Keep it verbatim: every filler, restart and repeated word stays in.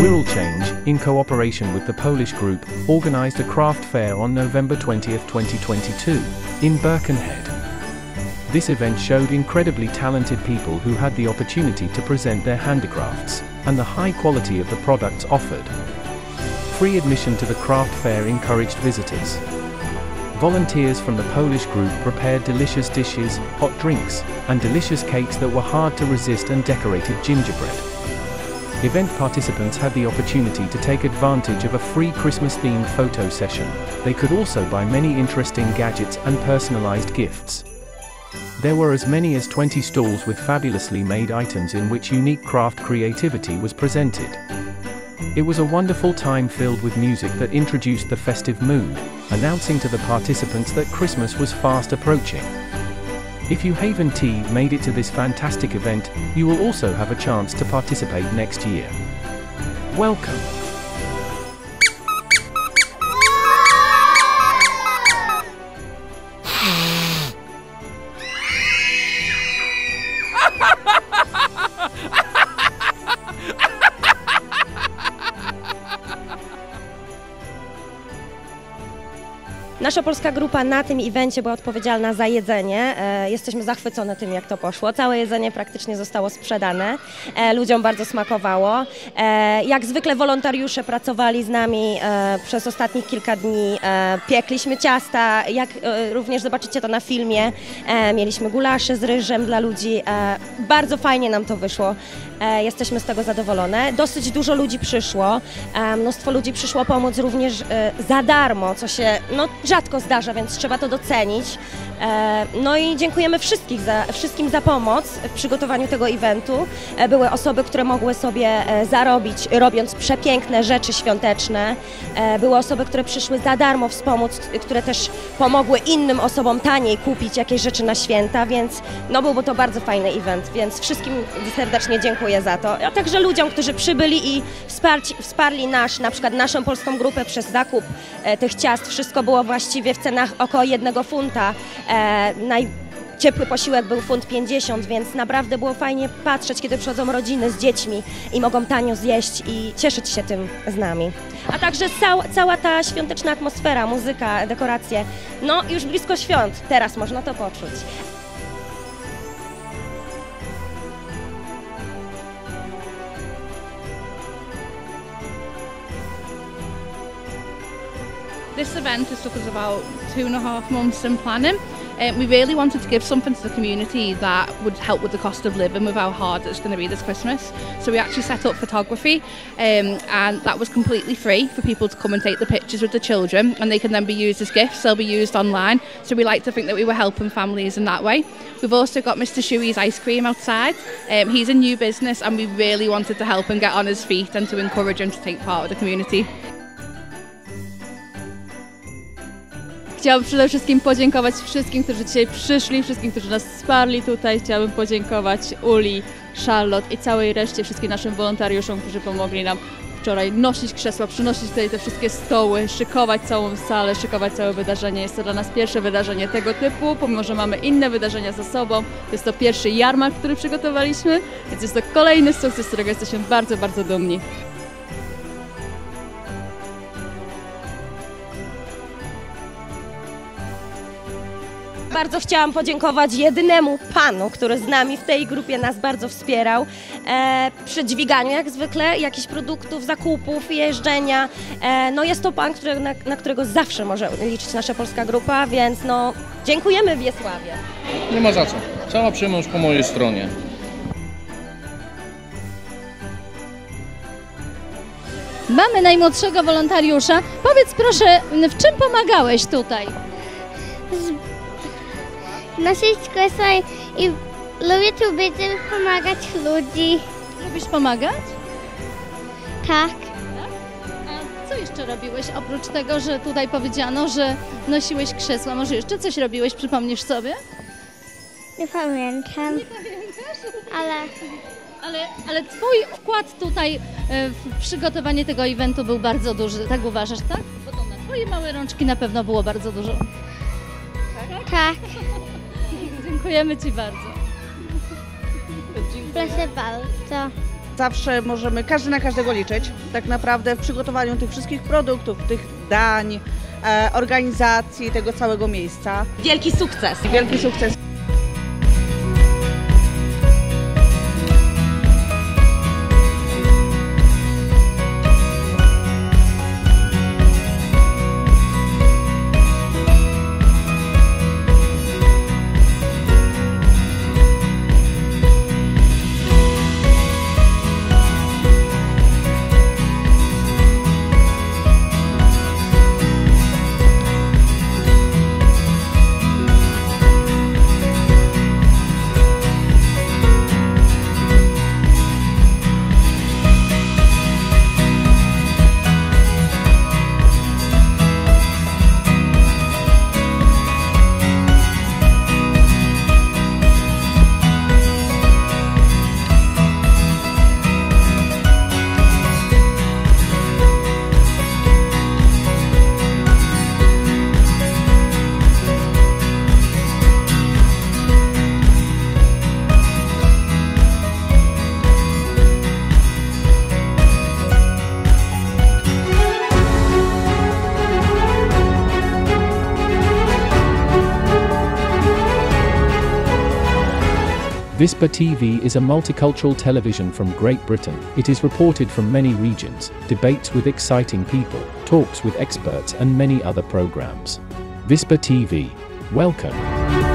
Wirral Change, in cooperation with the Polish group, organized a craft fair on November twentieth twenty twenty-two, in Birkenhead. This event showed incredibly talented people who had the opportunity to present their handicrafts, and the high quality of the products offered. Free admission to the craft fair encouraged visitors. Volunteers from the Polish group prepared delicious dishes, hot drinks, and delicious cakes that were hard to resist and decorated gingerbread. Event participants had the opportunity to take advantage of a free Christmas-themed photo session. They could also buy many interesting gadgets and personalized gifts. There were as many as twenty stalls with fabulously made items in which unique craft creativity was presented. It was a wonderful time filled with music that introduced the festive mood, announcing to the participants that Christmas was fast approaching. If you Haven Tea made it to this fantastic event, you will also have a chance to participate next year. Welcome! Nasza polska grupa na tym evencie była odpowiedzialna za jedzenie. E, jesteśmy zachwycone tym, jak to poszło. Całe jedzenie praktycznie zostało sprzedane. E, ludziom bardzo smakowało. E, jak zwykle wolontariusze pracowali z nami e, przez ostatnich kilka dni. E, piekliśmy ciasta, jak e, również zobaczycie to na filmie. E, mieliśmy gulasze z ryżem dla ludzi. E, bardzo fajnie nam to wyszło. E, jesteśmy z tego zadowolone. Dosyć dużo ludzi przyszło. E, mnóstwo ludzi przyszło pomóc również e, za darmo, co się no, rzadko zdarza, więc trzeba to docenić. E, no i dziękujemy wszystkich za, wszystkim za pomoc w przygotowaniu tego eventu. E, były osoby, które mogły sobie e, zarobić, robiąc przepiękne rzeczy świąteczne. E, były osoby, które przyszły za darmo wspomóc, które też pomogły innym osobom taniej kupić jakieś rzeczy na święta, więc no, był to bardzo fajny event, więc wszystkim serdecznie dziękuję za to. A także ludziom, którzy przybyli i wsparci, wsparli nasz, na przykład naszą polską grupę przez zakup e, tych ciast. Wszystko było właściwie w cenach około jednego funta. E, naj... Ciepły posiłek był funt pięćdziesiąt, więc naprawdę było fajnie patrzeć, kiedy przychodzą rodziny z dziećmi i mogą tanio zjeść i cieszyć się tym z nami. A także cała, cała ta świąteczna atmosfera, muzyka, dekoracje, no już blisko świąt, teraz można to poczuć. This event has took us about two and a half months in planning. Um, we really wanted to give something to the community that would help with the cost of living with how hard it's going to be this Christmas. So we actually set up photography um, and that was completely free for people to come and take the pictures with the children, and they can then be used as gifts, they'll be used online. So we like to think that we were helping families in that way. We've also got Mister Shuey's ice cream outside. Um, he's a new business and we really wanted to help him get on his feet and to encourage him to take part of the community. Chciałabym przede wszystkim podziękować wszystkim, którzy dzisiaj przyszli, wszystkim, którzy nas wsparli tutaj. Chciałabym podziękować Uli, Charlotte i całej reszcie, wszystkim naszym wolontariuszom, którzy pomogli nam wczoraj nosić krzesła, przynosić tutaj te wszystkie stoły, szykować całą salę, szykować całe wydarzenie. Jest to dla nas pierwsze wydarzenie tego typu, pomimo że mamy inne wydarzenia za sobą. Jest to pierwszy jarmark, który przygotowaliśmy, więc jest to kolejny sukces, z którego jesteśmy bardzo, bardzo dumni. Bardzo chciałam podziękować jedynemu panu, który z nami w tej grupie nas bardzo wspierał e, przy dźwiganiu jak zwykle jakichś produktów, zakupów, jeżdżenia. E, no jest to pan, który, na, na którego zawsze może liczyć nasza polska grupa, więc no dziękujemy Wiesławie. Nie ma za co. Cała przyjemność po mojej stronie. Mamy najmłodszego wolontariusza. Powiedz proszę, w czym pomagałeś tutaj? Nosić krzesła i lubię tu być, żeby pomagać ludzi. Lubisz pomagać? Tak. A co jeszcze robiłeś oprócz tego, że tutaj powiedziano, że nosiłeś krzesła? Może jeszcze coś robiłeś, przypomnisz sobie? Nie pamiętam. Nie pamiętasz? Ale... Ale, ale twój wkład tutaj w przygotowanie tego eventu był bardzo duży, tak uważasz, tak? Bo to na twoje małe rączki na pewno było bardzo dużo. Tak. Tak. Dziękujemy ci bardzo. Proszę bardzo. Zawsze możemy każdy na każdego liczyć, tak naprawdę w przygotowaniu tych wszystkich produktów, tych dań, e, organizacji tego całego miejsca. Wielki sukces! Wielki sukces! Whisper T V is a multicultural television from Great Britain. It is reported from many regions, debates with exciting people, talks with experts and many other programs. Whisper T V. Welcome.